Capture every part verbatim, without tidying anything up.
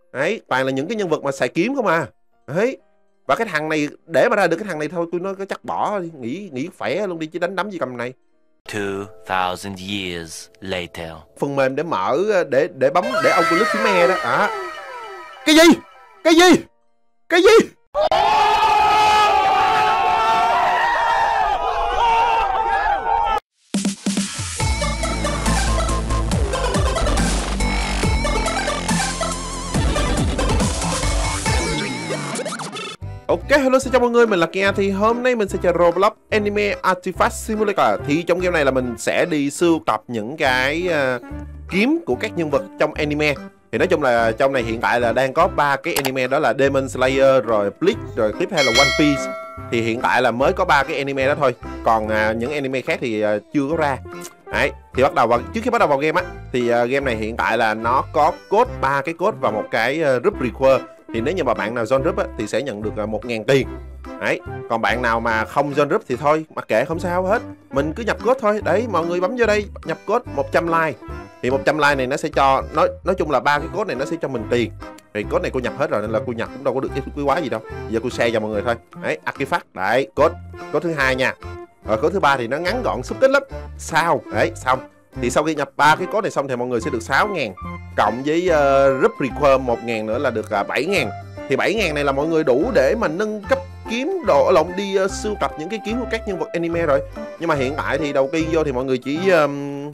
Đấy, toàn là những cái nhân vật mà xài kiếm không à. Đấy. Và cái thằng này, để mà ra được cái thằng này thôi, tôi nói có chắc bỏ đi, nghỉ nghỉ khỏe luôn đi chứ đánh đấm gì cầm này. two thousand years later. Phần mềm để mở, để để bấm, để ông click phím E đó. À. Cái gì? Cái gì? Cái gì? Ok, hello xin chào mọi người, mình là Kia. Thì hôm nay mình sẽ chơi Roblox Anime Artifact Simulator. Thì trong game này là mình sẽ đi sưu tập những cái uh, kiếm của các nhân vật trong anime. Thì nói chung là trong này hiện tại là đang có ba cái anime, đó là Demon Slayer, rồi Bleach, rồi tiếp theo là One Piece. Thì hiện tại là mới có ba cái anime đó thôi. Còn uh, những anime khác thì uh, chưa có ra. Đấy, thì bắt đầu vào, trước khi bắt đầu vào game á, thì uh, game này hiện tại là nó có code, ba cái code và một cái uh, group request. Thì nếu như mà bạn nào join group á, thì sẽ nhận được một ngàn tiền. Đấy, còn bạn nào mà không join group thì thôi, mặc kệ không sao hết. Mình cứ nhập code thôi. Đấy, mọi người bấm vô đây, nhập code một trăm like. Thì một trăm like này nó sẽ cho, nói nói chung là ba cái code này nó sẽ cho mình tiền. Thì code này cô nhập hết rồi nên là cô nhập cũng đâu có được cái quý quá gì đâu. Giờ cô share cho mọi người thôi. Đấy, Artifact, đấy, code, code thứ hai nha. Rồi code thứ ba thì nó ngắn gọn xúc tích lắm. Sao? Đấy, xong. Thì sau khi nhập ba cái code này xong thì mọi người sẽ được sáu ngàn. Cộng với uh, group request một ngàn nữa là được uh, bảy ngàn. Thì bảy ngàn này là mọi người đủ để mà nâng cấp kiếm độ lộn đi uh, sưu tập những cái kiếm của các nhân vật anime rồi. Nhưng mà hiện tại thì đầu tiên vô thì mọi người chỉ um,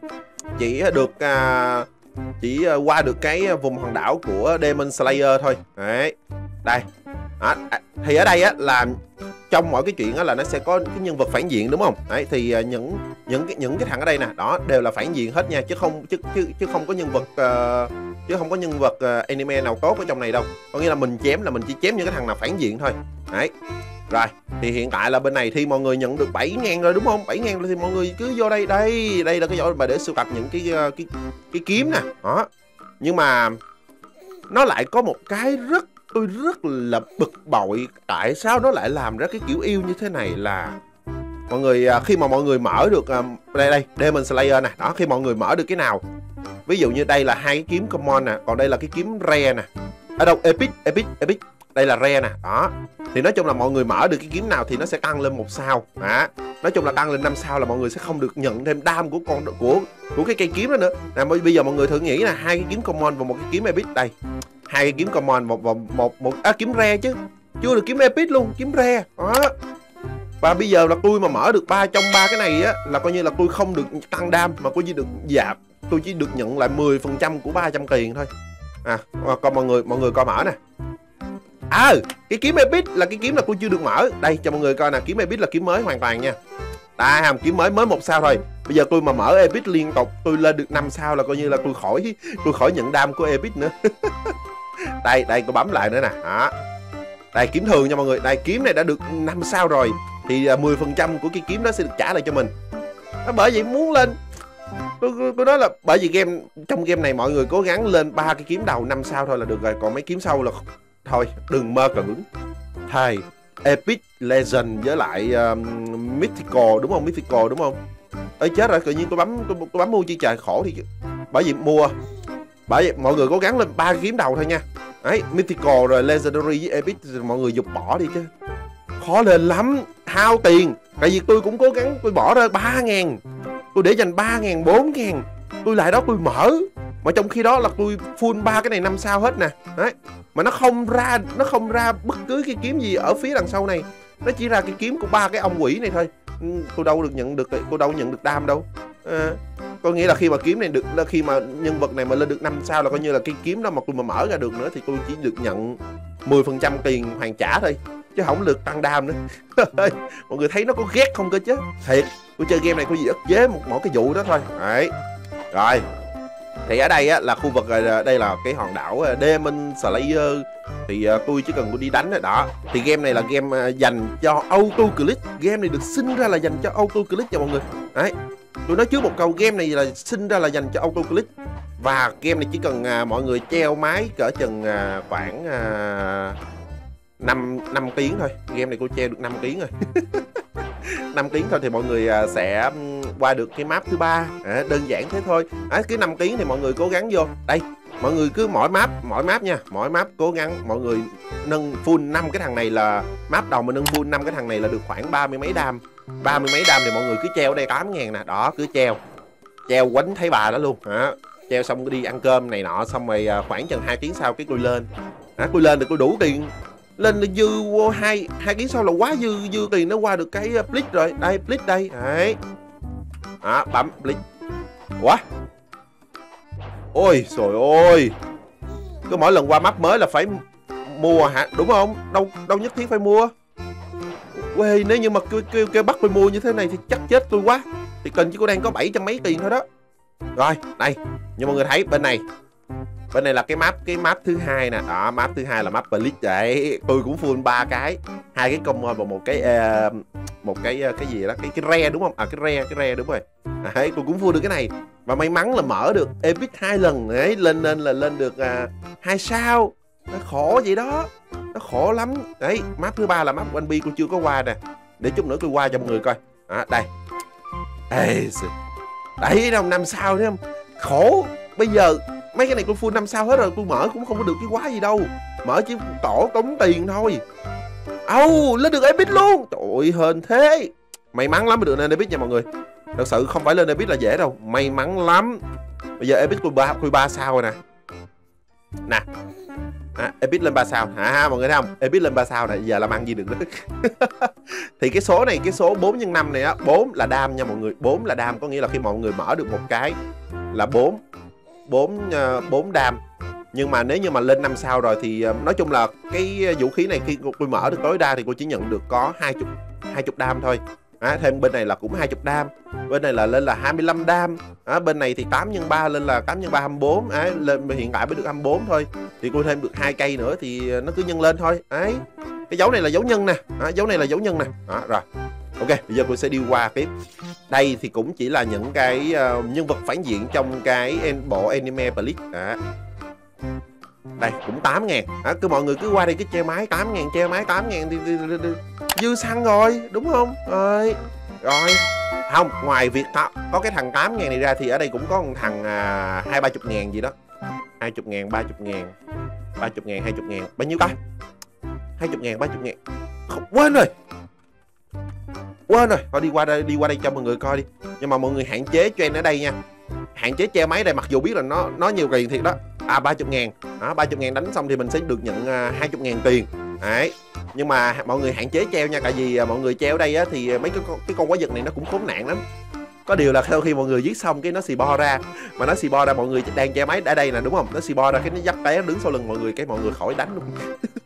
chỉ được uh, chỉ uh, qua được cái vùng hòn đảo của Demon Slayer thôi. Đấy. Đây. À, thì ở đây á là trong mỗi cái chuyện á là nó sẽ có cái nhân vật phản diện đúng không? Đấy, thì uh, những những cái những cái thằng ở đây nè, đó đều là phản diện hết nha, chứ không chứ chứ chứ không có nhân vật uh, chứ không có nhân vật uh, anime nào tốt ở trong này đâu. Có nghĩa là mình chém là mình chỉ chém những cái thằng nào phản diện thôi. Đấy. Rồi, thì hiện tại là bên này thì mọi người nhận được bảy ngàn rồi đúng không? bảy ngàn thì mọi người cứ vô đây, đây, đây là cái chỗ mà để sưu tập những cái uh, cái cái kiếm nè. Đó. Nhưng mà nó lại có một cái rất tôi rất là bực bội, tại sao nó lại làm ra cái kiểu yêu như thế này là mọi người khi mà mọi người mở được đây đây Demon Slayer nè, đó, khi mọi người mở được cái nào, ví dụ như đây là hai cái kiếm common nè, còn đây là cái kiếm rare nè, ở đâu epic epic epic, đây là rare nè, đó, thì nói chung là mọi người mở được cái kiếm nào thì nó sẽ tăng lên một sao, đó. Nói chung là tăng lên năm sao là mọi người sẽ không được nhận thêm đam của con của của cái cây kiếm đó nữa. Nè, bây giờ mọi người thử nghĩ là hai cái kiếm common và một cái kiếm epic đây, hai cái kiếm common một một một, một à, kiếm rare chứ chưa được kiếm epic luôn, kiếm rare đó. Và bây giờ là tôi mà mở được ba trong ba cái này á là coi như là tôi không được tăng đam mà tôi chỉ được giảm, tôi chỉ được nhận lại mười phần trăm của ba trăm tiền thôi. À, còn mọi người mọi người coi mở nè. À, cái kiếm epic là cái kiếm là tôi chưa được mở. Đây cho mọi người coi nè, kiếm epic là kiếm mới hoàn toàn nha. Đây hàm kiếm mới mới một sao thôi. Bây giờ tôi mà mở epic liên tục, tôi lên được năm sao là coi như là tôi khỏi tôi khỏi nhận đam của epic nữa. Đây, đây tôi bấm lại nữa nè. Đó. Đây kiếm thường nha mọi người. Đây kiếm này đã được năm sao rồi thì mười phần trăm của cái kiếm đó sẽ được trả lại cho mình. Đó, bởi vậy muốn lên tôi, tôi nói là bởi vì game trong game này mọi người cố gắng lên ba cái kiếm đầu năm sao thôi là được rồi, còn mấy kiếm sau là thôi đừng mơ tưởng. Thầy Epic Legend với lại um, Mythical đúng không? Mythical đúng không? Ơi chết rồi, tự nhiên tôi bấm tôi, tôi bấm mua chi trời khổ thì bởi vì mua. Bởi vì mọi người cố gắng lên ba kiếm đầu thôi nha. Đấy, Mythical rồi Legendary với Epic rồi mọi người dục bỏ đi chứ. Khó lên lắm, hao tiền. Tại vì tôi cũng cố gắng tôi bỏ ra ba ngàn. Tôi để dành ba ngàn, bốn ngàn. Tôi lại đó tôi mở. Mà trong khi đó là tôi full ba cái này năm sao hết nè. Đấy. Mà nó không ra nó không ra bất cứ cái kiếm gì ở phía đằng sau này. Nó chỉ ra cái kiếm của ba cái ông quỷ này thôi. Tôi đâu được nhận được tôi đâu nhận được đam đâu. À, có nghĩa là khi mà kiếm này được khi mà nhân vật này mà lên được năm sao là coi như là cái kiếm đó mà tôi mà mở ra được nữa thì tôi chỉ được nhận mười phần trăm tiền hoàn trả thôi, chứ không được tăng đam nữa. Mọi người thấy nó có ghét không cơ chứ. Thiệt, tôi chơi game này có gì ức chế một mỗi cái vụ đó thôi. Đấy. Rồi. Thì ở đây á là khu vực, đây là cái hòn đảo Demon Slayer. Thì uh, tôi chỉ cần tôi đi đánh đó. đó. Thì game này là game uh, dành cho auto click. Game này được sinh ra là dành cho auto click cho mọi người. Đấy. Tôi nói trước một câu, game này là sinh ra là dành cho auto click. Và game này chỉ cần uh, mọi người treo máy cỡ chừng uh, khoảng uh, năm, năm tiếng thôi. Game này cô treo được năm tiếng rồi. năm tiếng thôi thì mọi người uh, sẽ qua được cái map thứ ba. À, đơn giản thế thôi. À, cứ năm tiếng thì mọi người cố gắng vô. Đây, Mọi người cứ mỗi map, mỗi map nha, mỗi map cố gắng mọi người nâng full năm cái thằng này là map đầu mà nâng full năm cái thằng này là được khoảng ba mươi mấy đam. ba mươi mấy đam thì mọi người cứ treo ở đây tám ngàn nè, đó cứ treo. Treo quánh thấy bà đó luôn hả? Treo xong đi ăn cơm này nọ xong rồi khoảng chừng hai tiếng sau cái tôi lên. Hả, tôi lên thì tôi đủ tiền. Lên là dư hai hai tiếng sau là quá dư dư tiền nó qua được cái blitz rồi. Đây blitz đây. Đấy. Đó, bấm blitz. Ủa? Ôi trời ơi. Cứ mỗi lần qua map mới là phải mua hả? Đúng không? Đâu đâu nhất thiết phải mua. Quê, nếu như mà kêu, kêu, kêu bắt tôi mua như thế này thì chắc chết tôi quá. Thì cần chỉ có đang có bảy trăm mấy tiền thôi đó. Rồi, đây. Như mọi người thấy bên này. Bên này là cái map cái map thứ hai nè. Đó, map thứ hai là map Blitz đấy. Tôi cũng full ba cái, hai cái combo và một cái uh, một cái uh, cái gì đó, cái cái re đúng không? À cái re, cái re đúng rồi. Đấy, tôi cũng full được cái này. Và may mắn là mở được epic hai lần đấy, lên nên là lên được uh, hai sao. Nó khổ vậy đó. Nó khổ lắm. Đấy, map thứ ba là map One Piece tôi chưa có qua nè. Để chút nữa tôi qua cho mọi người coi. À, đây. Ê, đấy đâu năm sao thấy không? Khổ. Bây giờ mấy cái này tôi full năm sao hết rồi, tôi mở cũng không có được cái quá gì đâu. Mở chỉ tổ tốn tiền thôi. Âu, oh, lên được epic luôn. Trời ơi, hên thế. May mắn lắm mới được lên epic nha mọi người. Thật sự không phải lên epic là dễ đâu, may mắn lắm. Bây giờ epic tôi ba tôi ba sao rồi nè. Nè. À, epic lên ba sao hả ha, mọi người thấy không? Epic lên ba sao này giờ làm ăn gì được đó. Thì cái số này, cái số bốn nhân năm này á, bốn là đam nha mọi người. Bốn là đam có nghĩa là khi mọi người mở được một cái là bốn bốn bốn đam. Nhưng mà nếu như mà lên năm sao rồi thì nói chung là cái vũ khí này khi tôi mở được tối đa thì tôi chỉ nhận được có hai mươi hai mươi đam thôi. À, thêm bên này là cũng hai mươi đam. Bên này là lên là hai mươi lăm đam. À, bên này thì tám nhân ba lên là tám nhân ba hai mươi bốn. À, lên hiện tại mới được hai mươi bốn thôi. Thì tôi thêm được hai cây nữa thì nó cứ nhân lên thôi. Đấy. Cái dấu này là dấu nhân nè. À, dấu này là dấu nhân nè. À, rồi. Ok, bây giờ tôi sẽ đi qua tiếp. Đây thì cũng chỉ là những cái uh, nhân vật phản diện trong cái en, bộ anime Blitz. À. Đây cũng tám ngàn. À, cứ mọi người cứ qua đây cái che máy tám ngàn, che máy tám ngàn thì, thì, thì, thì dư xăng rồi, đúng không? Rồi. Rồi. Không, ngoài việc có cái thằng tám ngàn này ra thì ở đây cũng có một thằng à, hai ba chục ngàn gì đó. hai mươi ngàn, ba mươi ngàn, ba mươi ngàn, hai mươi ngàn. Bao nhiêu ta? hai mươi ngàn, ba mươi ngàn. Không, quên rồi. Quên rồi, thôi đi qua đây, đi qua đây cho mọi người coi đi. Nhưng mà mọi người hạn chế trend ở đây nha. Hạn chế che máy đây, mặc dù biết là nó nó nhiều tiền thiệt đó. À ba mươi ngàn. Đó, ba mươi ngàn đánh xong thì mình sẽ được nhận uh, hai mươi ngàn tiền. Đấy. Nhưng mà mọi người hạn chế treo nha, tại vì uh, mọi người treo ở đây á, thì mấy cái con, cái con quái vật này nó cũng khốn nạn lắm. Có điều là sau khi mọi người giết xong cái nó xì bo ra. Mà nó xì bo ra mọi người đang che máy ở đây nè, đúng không? Nó xì bo ra cái nó dắt té đứng sau lưng mọi người, cái mọi người khỏi đánh luôn.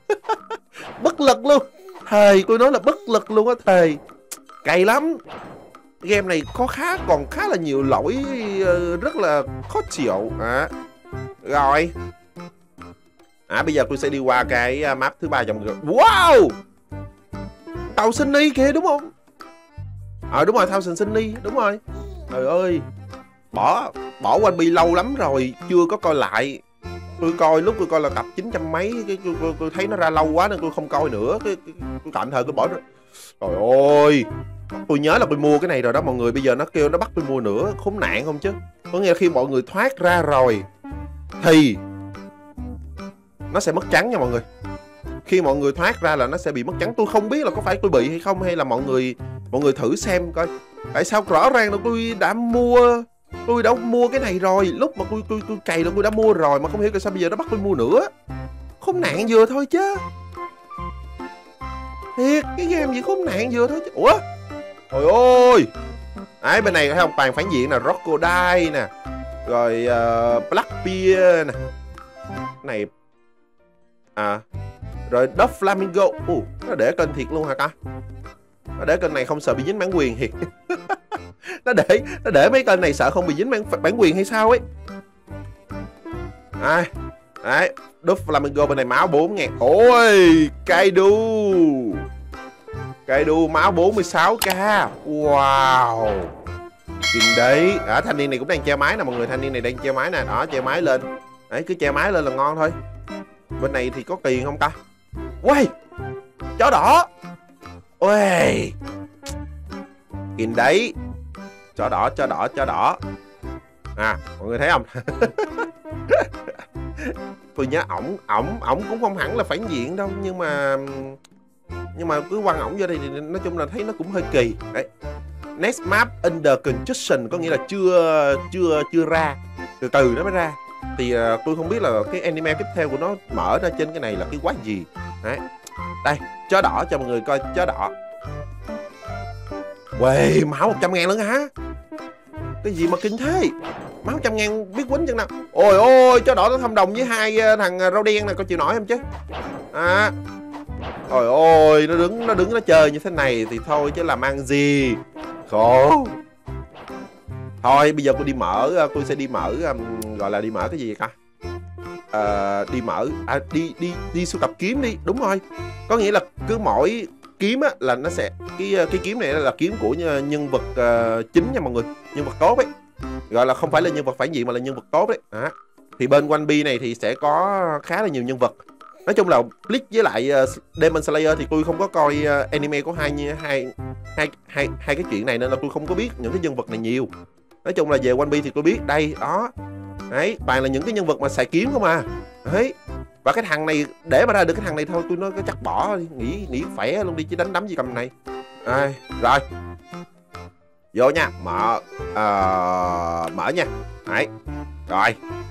Bất lực luôn. Thề, tôi nói là bất lực luôn á, thề. Cay lắm. Game này có khá còn khá là nhiều lỗi uh, rất là khó chịu. À. Rồi. À, bây giờ tôi sẽ đi qua cái map thứ ba dòng người. Wow. Tàu Sunny kìa đúng không? Ờ à, đúng rồi, Thousand Sunny, đúng rồi. Trời ơi. Bỏ bỏ One Piece lâu lắm rồi, chưa có coi lại. Tôi coi lúc tôi coi là tập chín trăm mấy, cái tôi, tôi, tôi thấy nó ra lâu quá nên tôi không coi nữa, cái, cái tôi tạm thời tôi bỏ rồi. Trời ơi. Tôi nhớ là tôi mua cái này rồi đó mọi người, bây giờ nó kêu nó bắt tôi mua nữa, khốn nạn không chứ. Có nghĩa là khi mọi người thoát ra rồi thì nó sẽ mất trắng nha mọi người. Khi mọi người thoát ra là nó sẽ bị mất trắng. Tôi không biết là có phải tôi bị hay không, hay là mọi người mọi người thử xem coi. Tại sao rõ ràng là tôi đã mua tôi đã mua cái này rồi, lúc mà tôi tôi tôi cày là tôi đã mua rồi mà không hiểu tại sao bây giờ nó bắt tôi mua nữa. Khốn nạn vừa thôi chứ. Thiệt, cái game gì khốn nạn vừa thôi chứ. Ủa? Trời ơi. Đấy, bên này thấy không, toàn phản diện nè, Crocodile nè, rồi uh, Blackbeard nè. Cái này à, rồi Dove Flamingo. Ủa, nó để kênh thiệt luôn hả ta? Nó để kênh này không sợ bị dính bản quyền thiệt. Nó để nó để mấy kênh này sợ không bị dính bản, bản quyền hay sao ấy. À, đấy, Dove Flamingo bên này máu bốn ngàn. Ôi, Kaido. Kaido máu bốn mươi sáu k. Wow. Kinh đấy. À, thanh niên này cũng đang che máy nè mọi người, thanh niên này đang che máy nè, đó che máy lên. Đấy, cứ che máy lên là ngon thôi. Bên này thì có tiền không ta? Ui, chó đỏ. Ui, kinh đấy. Chó đỏ, chó đỏ, chó đỏ. À, mọi người thấy không? Tôi nhớ ổng ổng ổng cũng không hẳn là phản diện đâu, nhưng mà nhưng mà cứ quăng ổng vô đây thì nói chung là thấy nó cũng hơi kỳ. Đấy. Next map under construction có nghĩa là chưa chưa chưa ra, từ từ nó mới ra. Thì uh, tôi không biết là cái anime tiếp theo của nó mở ra trên cái này là cái quái gì. Đấy. Đây, chó đỏ cho mọi người coi chó đỏ. Uầy, máu một trăm ngàn nữa hả? Cái gì mà kinh thế? Máu một trăm ngàn biết quýnh chừng nào. Ôi ôi, chó đỏ nó thông đồng với hai thằng râu đen này, có chịu nổi không chứ? À. Ôi ôi, nó đứng nó đứng nó chơi như thế này thì thôi chứ làm ăn gì. Khổ. Thôi bây giờ tôi đi mở, tôi sẽ đi mở um, gọi là đi mở cái gì vậy ta? À, đi mở à, đi đi đi sưu tập kiếm đi, đúng rồi. Có nghĩa là cứ mỗi kiếm á là nó sẽ cái cái kiếm này là kiếm của nhân vật uh, chính nha mọi người, nhân vật tốt ấy, gọi là không phải là nhân vật phản diện mà là nhân vật tốt đấy. À, thì bên One Piece này thì sẽ có khá là nhiều nhân vật. Nói chung là Bleach với lại uh, Demon Slayer thì tôi không có coi uh, anime của hai hai hai hai hai cái chuyện này nên là tôi không có biết những cái nhân vật này nhiều. Nói chung là về One Piece thì tôi biết đây đó. Đấy, toàn là những cái nhân vật mà xài kiếm không à. Đấy. Và cái thằng này để mà ra được cái thằng này thôi tôi nói cái chắc bỏ đi, nghỉ nghỉ khỏe luôn đi chứ đánh đấm gì cầm này. À, rồi. Vô nha, mở uh, mở nha. Đấy. Rồi.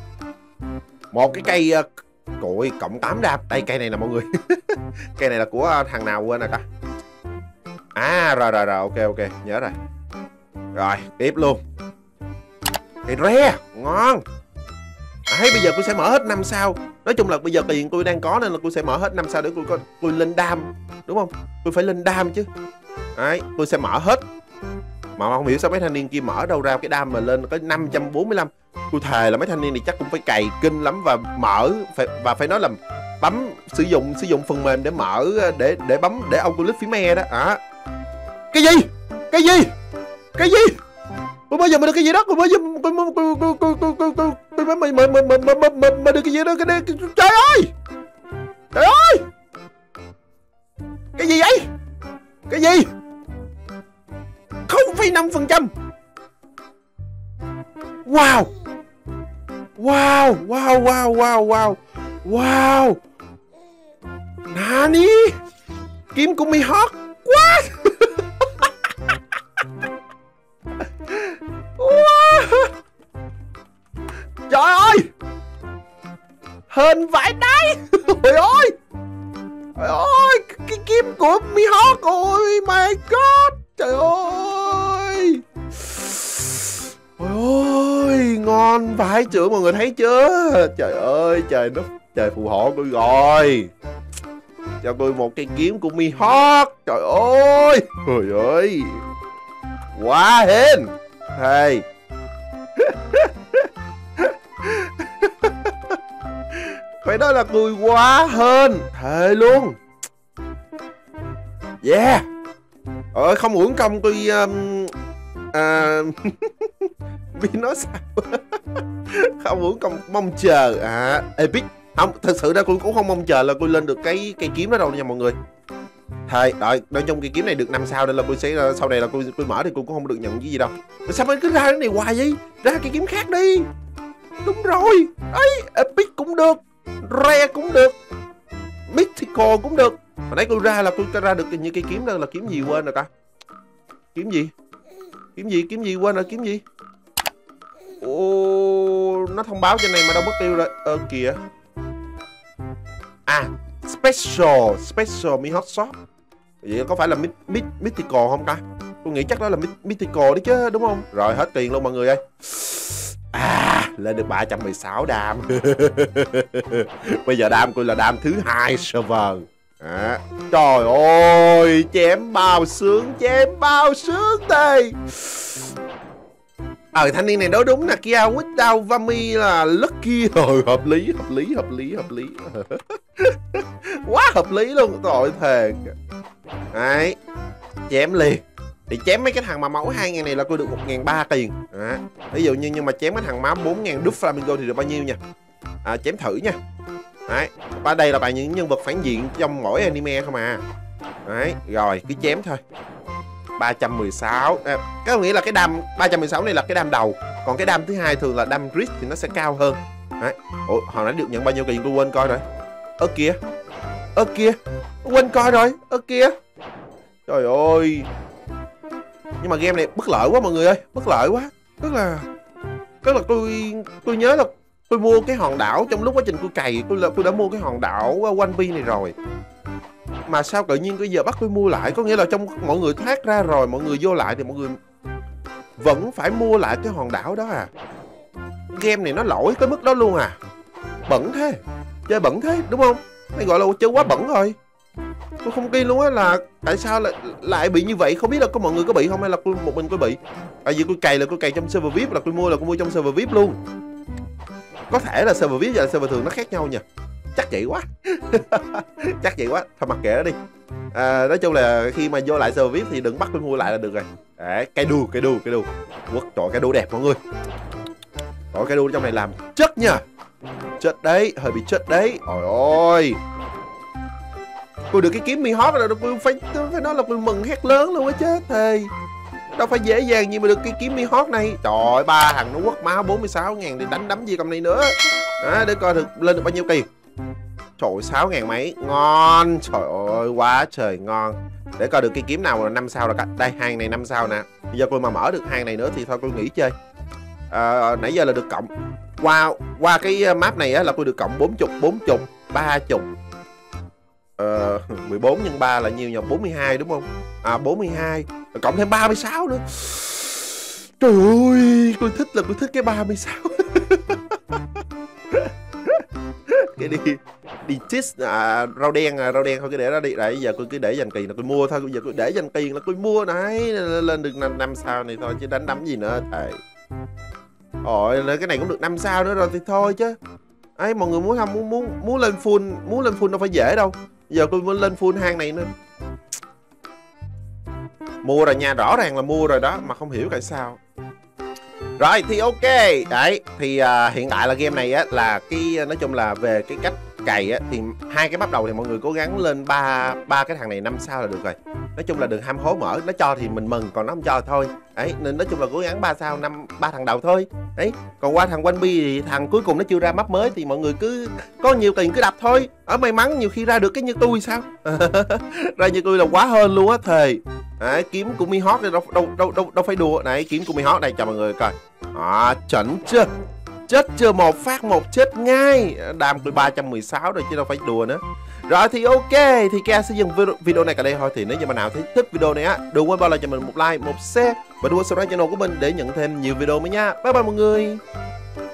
Một cái cây uh, cội cộng tám đam. Đây cây này nè mọi người. Cây này là của thằng nào quên rồi ta. À rồi rồi rồi, ok ok, nhớ rồi. Rồi, tiếp luôn. Cây re, ngon. Đấy, bây giờ tôi sẽ mở hết năm sao. Nói chung là bây giờ tiền tôi đang có nên là tôi sẽ mở hết năm sao để tôi có tôi lên đam, đúng không? Tôi phải lên đam chứ. Đấy, tôi sẽ mở hết. Mà không hiểu sao mấy thanh niên kia mở đâu ra cái đam mà lên có năm trăm bốn mươi lăm. Tôi thề là mấy thanh niên này chắc cũng phải cày kinh lắm và mở phải, và phải nói là bấm sử dụng sử dụng phần mềm để mở để để bấm để ông tôi lít phím e đó. À. Cái gì? Cái gì? Cái gì? Tôi bao giờ mà được cái gì đó, tôi bao giờ tôi tôi tôi tôi tôi tôi tôi tôi tôi mới mà mà mà mà mà mà được cái gì đó, cái này trời ơi, trời ơi, cái gì vậy, cái gì, không phẩy năm phần trăm, wow, wow, wow, wow, wow, wow, wow, Nani, kiếm của Mihawk, what? Trời ơi, hên vãi đáy. Trời ơi, trời ơi, cái kiếm của Mihawk, ôi my god, trời ơi, trời ơi, ngon vãi chưởng, mọi người thấy chưa? Trời ơi, trời nó trời phù hộ tôi rồi, cho tôi một cây kiếm của Mihawk, trời ơi, trời ơi, quá hên, hey. Phải nói là tôi quá hên, thề luôn. Yeah. Ơi không uổng công tôi um, à, vì nói sao. Không uổng công mong chờ à, epic. Không, thật sự ra tôi cũng không mong chờ là tôi lên được cái cây kiếm đó đâu nha mọi người. Thề, đợi, nói chung cây kiếm này được năm sao nên là tôi sẽ sau này là tôi tôi mở thì tôi cũng không được nhận cái gì đâu. Sao mà cứ ra cái này hoài vậy? Ra cây kiếm khác đi. Đúng rồi. Ấy, epic cũng được. Rare cũng được, mythical cũng được. Hồi nãy tôi ra là tôi ra được như cây kiếm đó là kiếm gì quên rồi ta. Kiếm gì? Kiếm gì? Kiếm gì quên rồi, kiếm gì? Ồ, nó thông báo trên này mà đâu mất tiêu rồi. Ơ kìa. À, special, special Mihawk shop. Vậy có phải là myth, myth, mythical không ta? Tôi nghĩ chắc đó là myth, mythical đấy chứ, đúng không? Rồi hết tiền luôn mọi người ơi. À, lên được ba trăm mười sáu đam. Bây giờ đam tôi là đam thứ hai server. À, trời ơi, chém bao sướng, chém bao sướng đây. Ờ, thanh niên này nói đúng là Kia Without Vami là lucky rồi, hợp lý, hợp lý, hợp lý, hợp lý. Quá hợp lý luôn, tội thề. Đấy, chém liền. Thì chém mấy cái thằng mà máu hai ngàn này là tôi được một ngàn ba trăm tiền. À, ví dụ như nhưng mà chém cái thằng máu bốn ngàn đúc Flamingo thì được bao nhiêu nha. À, chém thử nha. Đấy, ở đây là bài những nhân vật phản diện trong mỗi anime không à. Đấy, rồi cứ chém thôi. ba trăm mười sáu. À, có nghĩa là cái đam ba trăm mười sáu này là cái đam đầu, còn cái đam thứ hai thường là đam crit thì nó sẽ cao hơn. Đấy. Ủa hồi nãy được nhận bao nhiêu tiền tôi quên coi rồi. Ơ kìa. Ơ kìa. Quên coi rồi. Ơ kìa. Trời ơi. Nhưng mà game này bất lợi quá mọi người ơi. Bất lợi quá. Tức là Tức là tôi tôi nhớ là tôi mua cái hòn đảo trong lúc quá trình tôi cày. Tôi là tôi đã mua cái hòn đảo One Piece này rồi. Mà sao tự nhiên bây giờ bắt tôi mua lại? Có nghĩa là trong mọi người thoát ra rồi, mọi người vô lại thì mọi người vẫn phải mua lại cái hòn đảo đó à? Game này nó lỗi tới mức đó luôn à? Bẩn thế. Chơi bẩn thế đúng không? Này gọi là chơi quá bẩn rồi. Tôi không tin luôn á là tại sao lại lại bị như vậy. Không biết là có mọi người có bị không hay là tôi một mình tôi bị. Tại vì tôi cày là tôi cày trong server vi ai pi, là tôi mua là tôi mua trong server vi ai pi luôn. Có thể là server vi ai pi và server thường nó khác nhau nha. Chắc vậy quá. Chắc vậy quá. Thôi mặc kệ nó đi. À, nói chung là khi mà vô lại server vi ai pi thì đừng bắt tôi mua lại là được rồi. Đấy, cây đu, cây đu, cây đu. Quất trời cây đu đẹp mọi người. Trời cây đu trong này làm chất nha. Chất đấy, hơi bị chất đấy. Ôi ôi. Tôi được cái kiếm Mihawk rồi, tôi phải tôi phải nói là tôi mừng hét lớn luôn á chứ thề. Đâu phải dễ dàng gì mà được cái kiếm Mihawk này. Trời ơi, ba thằng nó quất máu bốn mươi sáu ngàn để đánh đấm gì cầm này nữa. Đó, để coi được lên được bao nhiêu tiền. Trời ơi, sáu ngàn mấy. Ngon. Trời ơi, quá trời ngon. Để coi được cái kiếm nào là năm sao là đây, hang này năm sao nè. Bây giờ tôi mà mở được hang này nữa thì thôi tôi nghỉ chơi. À, nãy giờ là được cộng. Qua qua cái map này á là tôi được cộng bốn mươi, bốn mươi, ba mươi. Ờ, mười bốn nhân ba là nhiêu nhỉ? bốn mươi hai đúng không? À bốn mươi hai. Cộng thêm ba mươi sáu nữa. Trời ơi, tôi thích là tôi thích cái ba mươi sáu. Cái đi đi chis à, rau đen à, rau đen thôi, cái để đó đi. Đấy giờ tôi cứ để dành tiền là tôi mua thôi, bây giờ tôi để dành tiền là tôi mua này, lên được năm sao này thôi chứ đánh đấm gì nữa thầy. Ôi cái này cũng được năm sao nữa rồi thì thôi chứ. Ấy mọi người muốn không muốn muốn muốn lên full, muốn lên full đâu phải dễ đâu. Giờ tôi muốn lên full hang này nữa. Mua rồi nha, rõ ràng là mua rồi đó mà không hiểu tại sao. Rồi thì ok. Đấy thì uh, hiện tại là game này á là cái nói chung là về cái cách cày á thì hai cái bắt đầu thì mọi người cố gắng lên ba ba cái thằng này năm sao là được rồi. Nói chung là đừng ham hố mở, nó cho thì mình mừng, còn nó không cho thì thôi. Đấy nên nói chung là cố gắng ba sao năm ba thằng đầu thôi. Đấy, còn qua thằng One Piece thì thằng cuối cùng nó chưa ra map mới thì mọi người cứ có nhiều tiền cứ đập thôi. Ở may mắn nhiều khi ra được cái như tôi sao. Ra như tôi là quá hơn luôn á thề. Đấy, kiếm của Mihawk đâu đâu đâu đâu đâu phải đùa. Này kiếm của Mihawk đây cho mọi người coi. À, chuẩn chưa? Chết chưa, một phát một chết ngay. Đam tôi ba trăm mười sáu rồi chứ đâu phải đùa nữa. Rồi thì ok, thì K sẽ dừng video này cả đây thôi. Thì nếu như bạn nào thấy thích video này á, đừng quên bao lại cho mình một like, một share và đừng quên subscribe channel của mình để nhận thêm nhiều video mới nha. Bye bye mọi người.